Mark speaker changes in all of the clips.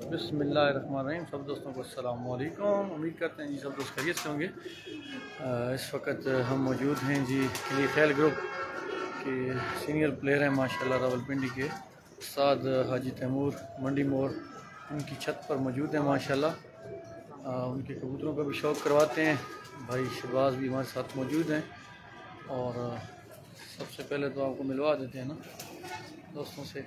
Speaker 1: बिस्मिल्लाहिर्रहमानिर्रहीम। सब दोस्तों को अस्सलाम वालेकुम। उम्मीद करते हैं जी सब दोस्त खैरियत से होंगे। इस वक्त हम मौजूद हैं जी खलील खैल ग्रुप के सीनियर प्लेयर हैं माशाल्लाह रावलपिंडी के उस्ताद हाजी तैमूर मंडी मोड़ उनकी छत पर मौजूद हैं माशाल्लाह। उनके कबूतरों का भी शौक़ करवाते हैं। भाई शहबाज भी हमारे साथ मौजूद हैं और सबसे पहले तो आपको मिलवा देते हैं ना दोस्तों से।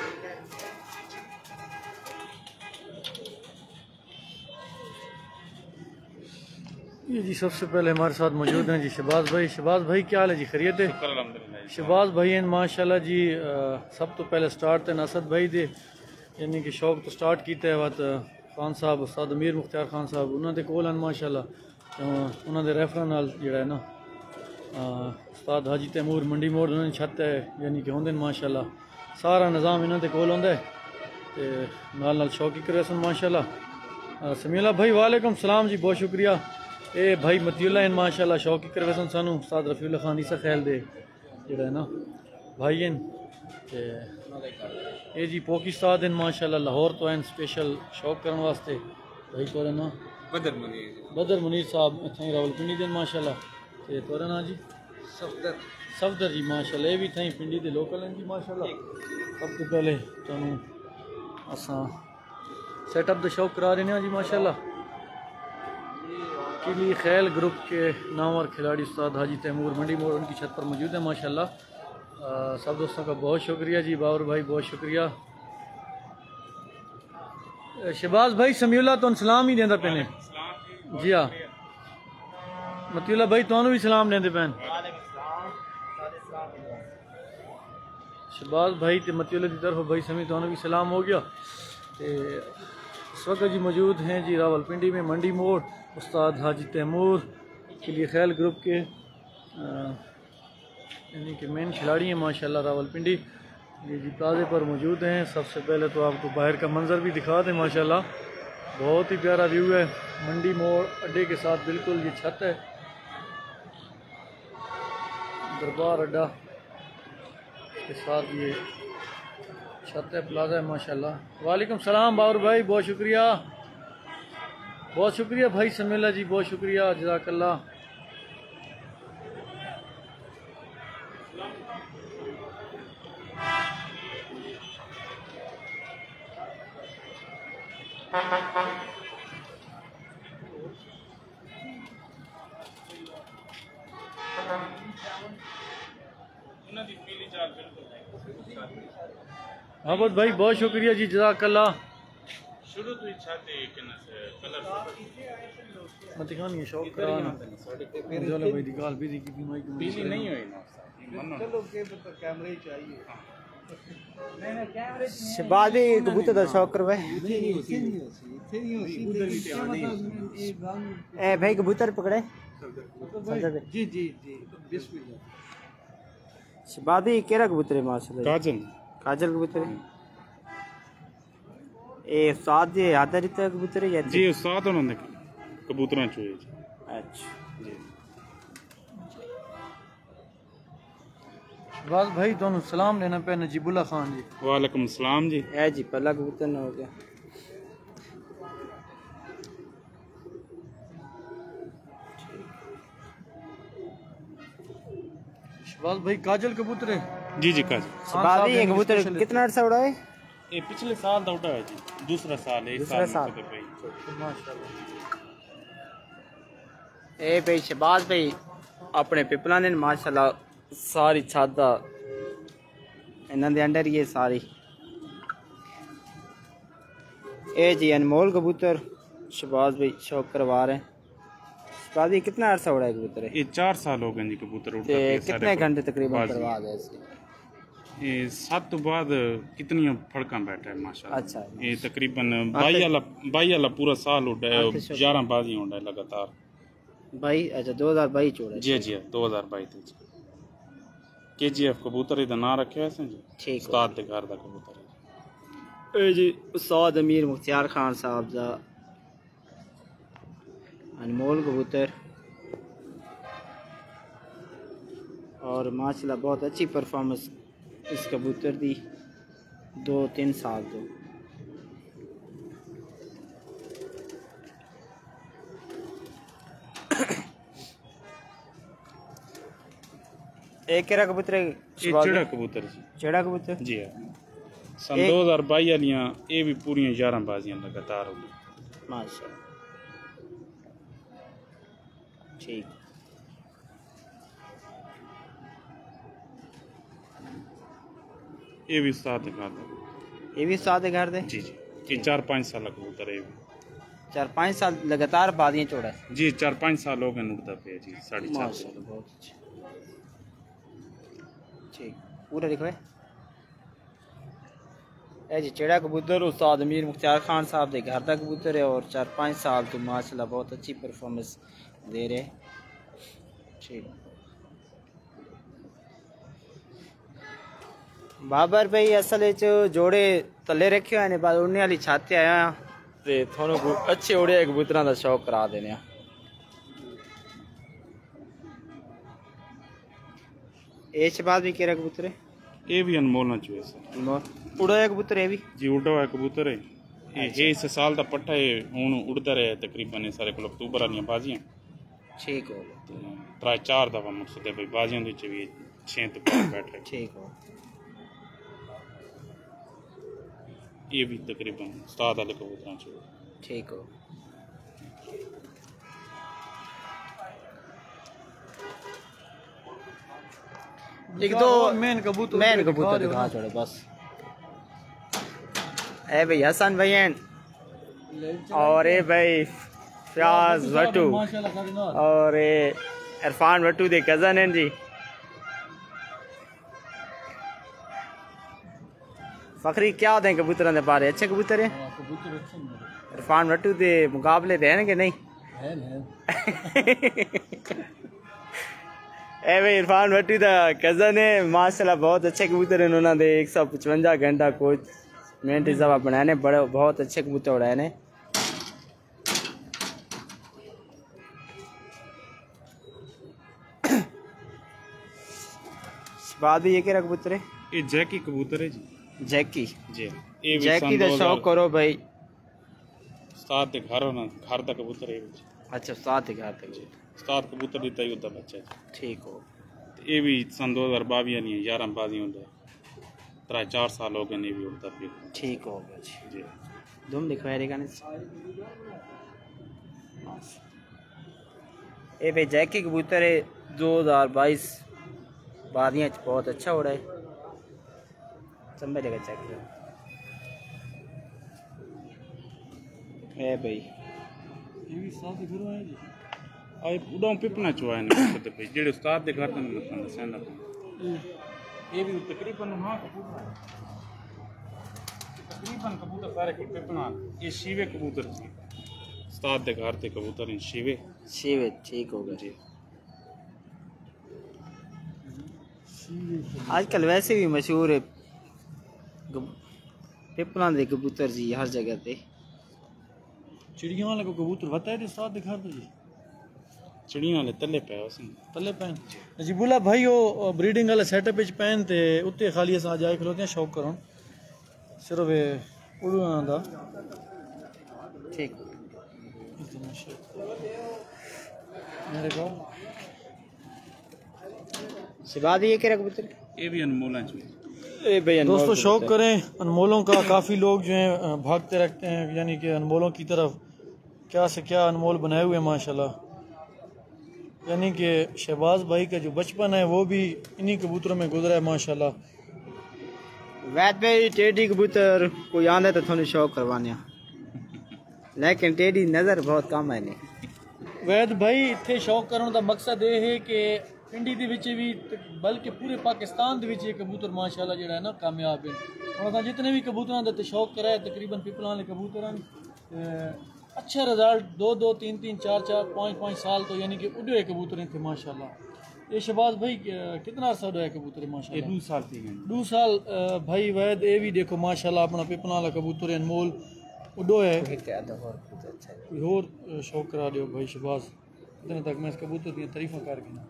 Speaker 1: ये जी सबसे पहले हमारे साथ मौजूद हैं जी शहबाज भाई। शहबाज भाई क्या हाल है जी, खैरियत है? शहबाज भाई हैं माशाल्लाह जी। सब तो पहले स्टार्ट थे नसद भाई दे, यानी कि शौक तो स्टार्ट किया है खान साहब उस्ताद अमीर मुख्तार खान साहब उन्होंने कोल हैं माशाल्लाह। उन्होंने रेफर नाल जिहड़ा है ना उस्ताद हाजी तैमूर मंडी मोड़ उन्होंने छत है यानी कि होंदे माशाल्लाह। सारा निज़ाम इन्हों के कोल होंदा है ते नाल शौकी करे सन माशाल्लाह। समीला भाई वालेकुम सलाम जी, बहुत शुक्रिया। ए भाई मतियुल्लाह इन माशाल्लाह शौकी करवे सन सानू उस्ताद रफीउल्लाह खान ईसा खैल दे जिहड़ा है ना भाई इन ते ए जी पाकिस्तान इन माशाल्लाह लाहौर तो हैं स्पेशल शौक करने वास्ते। भाई तोरे ना बदर मुनीर साहब इत्थें रावलपिंडी दे माशाल्लाह। ते तोरा ना जी सफदर जी माशाल्लाह। ये भी इत्थें पिंडी दे लोकल हैं जी माशाल्लाह। सब तो पहले तुहानू असां सेटअप दा शौक करा रहे हैं जी माशाल्लाह। खलील खैल ग्रुप के नामवर खिलाड़ी उस्ताद हाजी तैमूर मंडी मोड़ उनकी छत पर मौजूद है माशाल्लाह। सब दोस्तों का बहुत शुक्रिया जी। बाबर भाई बहुत शुक्रिया। शहबाज भाई समीउल्लाह तो सलाम ही देंदा पैने जी। हाँ मतियुल्लाह भाई तुहानू भी सलाम देंदे पैन। शहबाज भाई ते मतियुल्लाह की तरफ भाई समी तुहानू भी सलाम हो गया। ते इस वक्त जी मौजूद हैं जी रावलपिंडी में मंडी मोड़ उस्ताद हाजी तैमूर खलील खैल ग्रुप के यानी कि मेन खिलाड़ी हैं माशाल्लाह रावलपिंडी। ये जी प्लाजे पर मौजूद हैं। सबसे पहले तो आपको बाहर का मंजर भी दिखा दें माशाल्लाह। बहुत ही प्यारा व्यू है मंडी मोड़ अड्डे के साथ बिल्कुल ये छत है दरबार अड्डा के साथ ये छत है प्लाजा है माशाल्लाह। वालेकुम सलाम बाबर भाई बहुत शुक्रिया भाई समीला जी बहुत शुक्रिया जज़ाकल्लाह। अहमद भाई बहुत शुक्रिया जी जज़ाकल्लाह। शुरू तो इच्छा थी कि न कलर मत दिखानी है शौक कराना जोले भाई दिखाल बिजी की माइक बिजी नहीं हुई ना चलो के तो कैमरे ही चाहिए।
Speaker 2: शहबाज कबूतर का शौक करवाए ए भाई कबूतर पकड़े
Speaker 1: जी जी जी बिस्मिल्लाह।
Speaker 2: शहबाज केरा कबूतर है माशाल्लाह? काजल कबूतर है। ए उस्ताद जी आदर इतना कबूतर है जी
Speaker 3: उस्ताद उन्होंने कबूतरां चोए जी।
Speaker 2: अच्छा जी
Speaker 1: शहबाज भाई दोनों सलाम लेना पे नजीबुल्लाह खान जी।
Speaker 3: वालेकुम सलाम जी।
Speaker 2: ए जी पहला कबूतर ना हो गया।
Speaker 1: शहबाज भाई काजल कबूतर है
Speaker 3: जी जी काजल।
Speaker 2: शहबाज ये कबूतर कितना अर्सा उड़ा है?
Speaker 3: ये पिछले साल दा उड़ा है जी, दूसरा साल है।
Speaker 2: दूसरा साल
Speaker 1: माशाल्लाह।
Speaker 2: ए भाई शहबाज भाई अपने पिपला ने माशाल्लाह सारी छत दा इन्हां दे अंडर ये सारी। ए जी अनमोल कबूतर शहबाज भाई शौक करवा रहे हैं। शहबाज भाई कितना अर्सा उड़ा है कबूतर है?
Speaker 3: ये 4 साल हो गए जी कबूतर उड़ते।
Speaker 2: कितने घंटे तकरीबन करवा गए इसके?
Speaker 3: ये 7 तो बाद कितनी फड़का बैठा है माशाल्लाह।
Speaker 2: अच्छा
Speaker 3: ये तकरीबन 22 वाला पूरा साल उड़ा है। 11 बाजियां उड़ा है लगातार
Speaker 2: भाई। अच्छा 2022 चोड़ा
Speaker 3: जी जी 2022 KGF कबूतर इधर ना रखे वैसे जी
Speaker 2: ठीक
Speaker 3: उस्ताद दे घर दा कबूतर
Speaker 2: ए जी उस्ताद अमीर मुख्तार खान साहब दा अनमोल कबूतर और माशाल्लाह बहुत अच्छी परफॉर्मेंस इस कबूतर दी 2-3 साल तो एक केरा कबूतर है?
Speaker 3: ये चिड़ा कबूतर जी।
Speaker 2: चिड़ा कबूतर
Speaker 3: जी हाँ। सन 2022 वालियां ये भी पूरियां 11 बाजियां लगातार हो गई।
Speaker 2: माशाल्लाह ठीक।
Speaker 3: ये भी साथ दिखा दो।
Speaker 2: ये भी साथ घर दे?
Speaker 3: जी जी। ये 4-5 साल का कबूतर है ये भी।
Speaker 2: 4-5 साल लगातार बादियां चौड़ा है
Speaker 3: जी। 4-5 साल हो गए उड़ता पे जी। 4.5 साल।
Speaker 2: माशाल्लाह बहुत अच्छा। ठीक पूरा दिखवाए। ए जी चिड़ा कबूतर उस्ताद अमीर मुख्तार खान साहब के घर का कबूतर है और 4-5 साल तो माशाल्लाह बहुत अच्छी परफॉर्मेंस दे रहे। ठीक बाबर भाई असल जोड़े तले रखे हुए ने बाद उड़ने वाली छाते आया ते थोनों को अच्छे उड़े कबूतरों का शौक करा देने। ये शहबाज भी केरा कबूतर है?
Speaker 3: ये भी अनमोल ना चुए सर।
Speaker 2: उड़ा है कबूतर है भी?
Speaker 3: जी उड़ा हुआ कबूतर है। ये इस साल का पट्टा है हूँ उड़ता रहे तकरीबन सारे को अक्तूबर वाली बाजियां।
Speaker 2: ठीक हो
Speaker 3: 3-4 दफा मकसद है भाई बाजियां भी 6 तो बैठ रहे।
Speaker 2: ठीक हो।
Speaker 3: ये भी तकरीबन उस्ताद वाले कबूतर चुए।
Speaker 2: ठीक हो। एक दो
Speaker 1: मेन कबूतर
Speaker 2: दिखा छोड़े बस। ए भाई हसन भाई हैं और ए भाई फयाज भट्टू और ए इरफान भट्टू दे कजन हैं जी। फखरी क्या दें कबूतरों के बारे? अच्छे कबूतर है? इरफान भट्टू के मुकाबले दे कि नहीं? ए भाई इरफान भट्टू का कजन है माशाल्लाह बहुत अच्छे कबूतर हैं उन्होंने 155 घंटा कोच मिनट सब बनाए बड़े बहुत अच्छे कबूतर उड़ाए ने। बाद ये क्या कबूतर है?
Speaker 3: ये जैकी कबूतर है जी।
Speaker 2: जैकी
Speaker 3: जी।
Speaker 2: जैकी का शौक करो भाई।
Speaker 3: उस्ताद के घर ना घर का कबूतर है।
Speaker 2: अच्छा उस्ताद के घर तक
Speaker 3: उस्ताद कबूतर दी तई होता बच्चा।
Speaker 2: ठीक हो।
Speaker 3: ये भी सन 2022 नहीं 11 बाजी होता 3-4 साल हो गए नहीं भी उड़ता फिर।
Speaker 2: ठीक हो गया
Speaker 3: जी।
Speaker 2: तुम दिखवाए रहेगा नहीं। ये भाई जैकी कबूतर है 2022 बादियाँ बहुत अच्छा हो रहा है। संभल जगह चेक करो। ए भाई
Speaker 1: ये भी साथ घर आए जी।
Speaker 3: आई उड़ाऊ पिपना चुआए ने तो भाई जेड़े उस्ताद दे घर तन मतलब सेंदा। ये भी तकरीबन हां कबूतर सारे की पिपना। ये शीवे कबूतर जी। उस्ताद दे घर ते कबूतर हैं शीवे।
Speaker 2: शीवे ठीक हो गया जी। आजकल वैसे भी मशहूर है पिपला दे कबूतर जी हर जगह पे।
Speaker 1: चिड़िया वाले को कबूतर बताए थे साथ दिखा दो जी।
Speaker 3: चिड़िया वाले तले पे उस
Speaker 1: तले पैन जी बोला भाई वो ब्रीडिंग वाले सेटअप विच पैन ते उत्ते खाली असां जाए खलोते हैं शौक करो सिर्फ उड़ना दा।
Speaker 2: ठीक
Speaker 1: मेरे को
Speaker 2: शिवादी ये क्या कबूतर?
Speaker 3: ये भी अनमोला जी।
Speaker 1: दोस्तों शौक करें अनमोलों का। काफ़ी लोग जो हैं भागते रखते हैं यानी कि अनमोलों की तरफ। क्या से क्या अनमोल बनाए हुए हैं माशाल्लाह। यानी कि शहबाज भाई का जो बचपन है वो भी इन्हीं कबूतरों में गुजरा है माशाल्लाह।
Speaker 2: वैद भाई टेडी कबूतर कोई आंदा तो थोड़ी शौक करवाने लेकिन टेडी नज़र बहुत कम है नहीं।
Speaker 1: वैद भाई इत्थे शौक करने का मकसद ये है कि पिंडी दे विच भी बल्कि पूरे पाकिस्तान दे विच ये कबूतर माशाल्लाह जेड़ा है ना कामयाब है। और जितने भी कबूतरों का शौक करा है तकरीबन पिपला वाले कबूतर अच्छा रिजल्ट 2-2, 3-3, 4-4, 5-5 साल तो यानी कि उड़े हुए कबूतर थे माशाल्लाह। ये शहबाज भाई कितना अर्सा उड़ा है कबूतर माशाल्लाह?
Speaker 3: 2 साल थी
Speaker 1: 2 साल भाई वैद ये भी देखो माशाल्लाह अपना पिपला वाला कबूतर अनमोल उड़ो है। कोई और शौक करा दो भाई शहबाज इतने तक मैं इस कबूतर की तारीफा कर गया।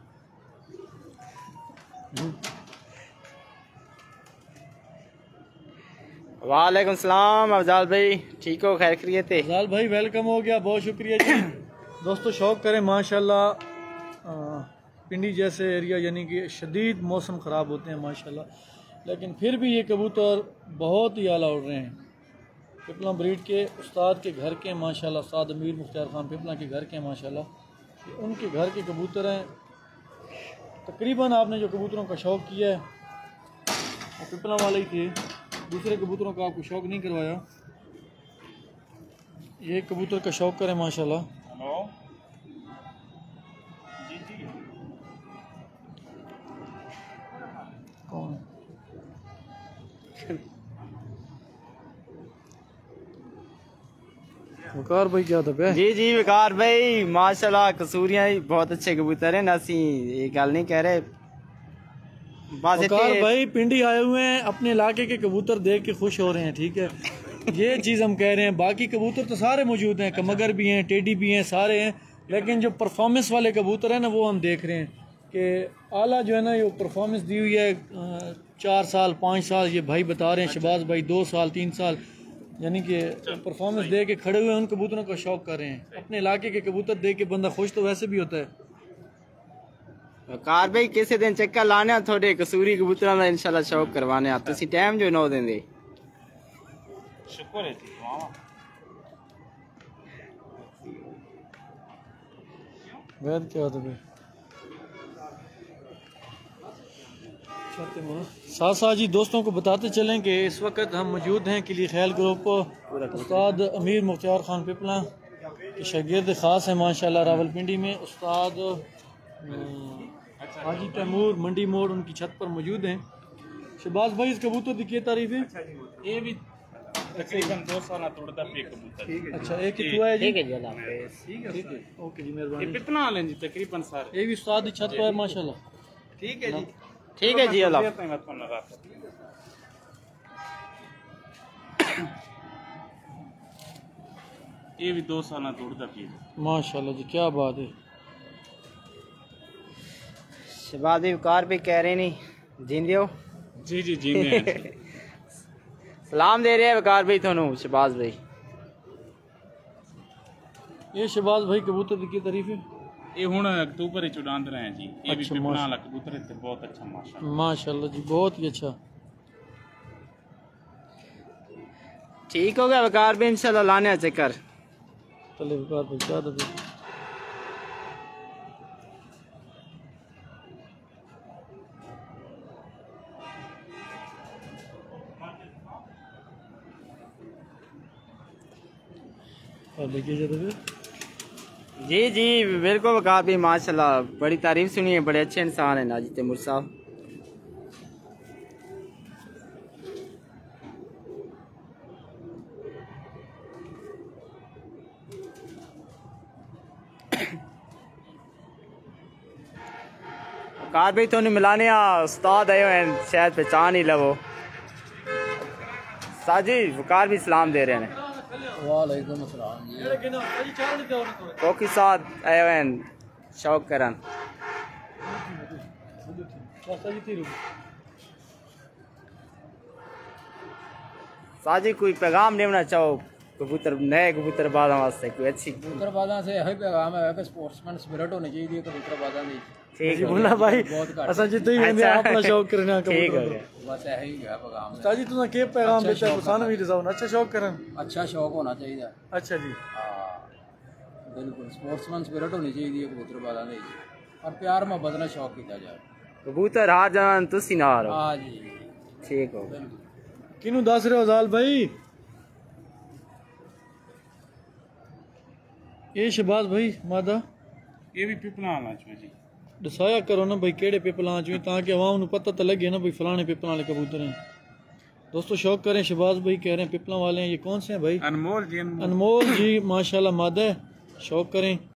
Speaker 2: वालेकुम सलाम अफजाल भाई ठीक हो खैर खैरियत है?
Speaker 1: अफजाल भाई वेलकम हो गया बहुत शुक्रिया जी। दोस्तों शौक करें माशाल्लाह पिंडी जैसे एरिया यानी कि शदीद मौसम ख़राब होते हैं माशाल्लाह, लेकिन फिर भी ये कबूतर बहुत ही आला उड़ रहे हैं। पिपला ब्रीड के उस्ताद के घर के माशाल्लाह, उस्ताद अमीर मुख्तार खान पिपला के घर के माशाल्लाह, ये उनके घर के कबूतर हैं। तकरीबन आपने जो कबूतरों का शौक़ किया है वो पिपला वाले ही थे, दूसरे कबूतरों का आपको शौक़ नहीं करवाया। ये कबूतर का शौक़ करें माशाल्लाह। कौन वकार भाई क्या था पे?
Speaker 2: जी जी वकार भाई माशाल्लाह कसूरियां बहुत अच्छे कबूतर हैं, नसी ये गल नहीं कह रहे।
Speaker 1: वकार भाई पिंडी आए हुए हैं, अपने इलाके के कबूतर देख के खुश हो रहे हैं, ठीक है, ये चीज़ हम कह रहे हैं। बाकी कबूतर तो सारे मौजूद हैं, कमगर भी हैं, टेडी भी हैं, सारे हैं, लेकिन जो परफॉर्मेंस वाले कबूतर हैं ना वो हम देख रहे हैं कि आला जो है ना ये परफॉर्मेंस दी हुई है। 4 साल 5 साल ये भाई बता रहे हैं, शहबाज भाई 2 साल 3 साल, यानी कि परफॉर्मेंस दे के खड़े हुए उन कबूतरों का शौक़ कर रहे हैं। अपने इलाके के कबूतर देख के बंदा खुश तो वैसे भी होता है।
Speaker 2: वकार भाई किसी दिन चक्कर लाने थोड़े कसूरी कबूतरों का इंशाल्लाह शौक करवाने आप, तुसी टाइम जो ना देंगे।
Speaker 3: शुक्र है जी
Speaker 1: वैद क्या होता है साथ साथ जी दोस्तों को बताते चलें कि इस वक्त हम मौजूद हैं किली खैल ग्रुप उस्ताद अमीर मुख्तार खान पिपला के शागिर्द ख़ास हैं माशाल्लाह रावलपिंडी में। उस्ताद हाजी तैमूर मंडी मोड़ उनकी छत पर मौजूद हैं। शहबाज भाई इस कबूतर की क्या तारीफ है?
Speaker 3: ये भी तकरीबन 2 साल तोड़ता पे कबूतर।
Speaker 1: अच्छा एक ही हुआ है जी,
Speaker 2: ठीक है जी अल्लाह हाफिज़।
Speaker 1: ठीक है ओके जी
Speaker 3: ये
Speaker 1: मेहरबानी।
Speaker 3: कितना हाल है जी तकरीबन सारे?
Speaker 1: ये भी उस्ताद की छत पर है माशाल्लाह।
Speaker 2: ठीक है जी, ठीक है जी अल्लाह।
Speaker 3: ये भी 2 साल तोड़ता पे
Speaker 1: माशाल्लाह जी क्या बात है।
Speaker 2: शहबाज भाई वकार भी कह रहे नहीं जिंदे हो?
Speaker 3: जी जी जी में
Speaker 2: सलाम दे रहे हैं वकार भाई थानू शहबाज भाई।
Speaker 1: ये शहबाज भाई कबूतर की तारीफ है?
Speaker 3: ये हुण अक्तूबर ही उड़ांद रहे हैं जी। ये भी
Speaker 1: अच्छा,
Speaker 3: पिपला वाला कबूतर है, बहुत अच्छा माशाल्लाह।
Speaker 1: माशाल्लाह जी बहुत ही अच्छा।
Speaker 2: ठीक हो गया वकार भाई, इंशाल्लाह लाने चक्कर।
Speaker 1: चले वकार भाई क्या था फिर?
Speaker 2: जी जी बिल्कुल वकार भाई माशाल्लाह बड़ी तारीफ सुनी है, बड़े अच्छे इंसान है नाजी तैमूर साहब। वकार भाई थोड़ी मिलाने उस्ताद आए हैं, शायद पहचान ही लवो। साजी वकार भी सलाम दे रहे हैं।
Speaker 1: वालेकुम अस्सलाम जी।
Speaker 2: कोकी साथ आए हुए हैं शौक करन। साजी कोई पैगाम देना चाहो कबूतर नए कबूतर बाज़ां वास्ते? कोई अच्छी
Speaker 4: कबूतर बाज़ां से यही पैगाम है कि स्पोर्ट्समैन स्पिरिट होनी चाहिए कबूतर बाज़ां दी।
Speaker 2: ठीक है
Speaker 1: मुन्ना भाई असा जितने ही बंदे अपना शौक करना
Speaker 2: ठीक
Speaker 1: कबूतर
Speaker 2: है
Speaker 4: बस यही है पैगाम।
Speaker 1: ताजी तुम के पैगाम देता है सानू भी दसाओ अच्छा शौक करन।
Speaker 4: अच्छा शौक होना चाहिए।
Speaker 1: अच्छा जी
Speaker 4: हाँ बिल्कुल स्पोर्ट्समैन स्पिरिट होनी चाहिए कबूतर बाज़ां दी, और प्यार मोहब्बत ना शौक किया जाए।
Speaker 2: कबूतर हार जान तुसी ना हारो।
Speaker 4: हाँ जी
Speaker 2: ठीक हो
Speaker 1: किनू दस रहे हो जाल भाई? ये शहबाज भाई मादा
Speaker 3: ये भी पिपला वाला जी।
Speaker 1: दसाया करो ना भाई केड़े पिपलां चो, ताकि अवाम नू पता तो लगे ना भाई फलाने पिपलां वाले कबूतर हैं। दोस्तों शौक करें, शहबाज भाई कह रहे हैं पिपलां वाले हैं। ये कौन से हैं भाई?
Speaker 3: अनमोल जी
Speaker 1: अनमोल जी माशाल्लाह मादा है, शौक करें।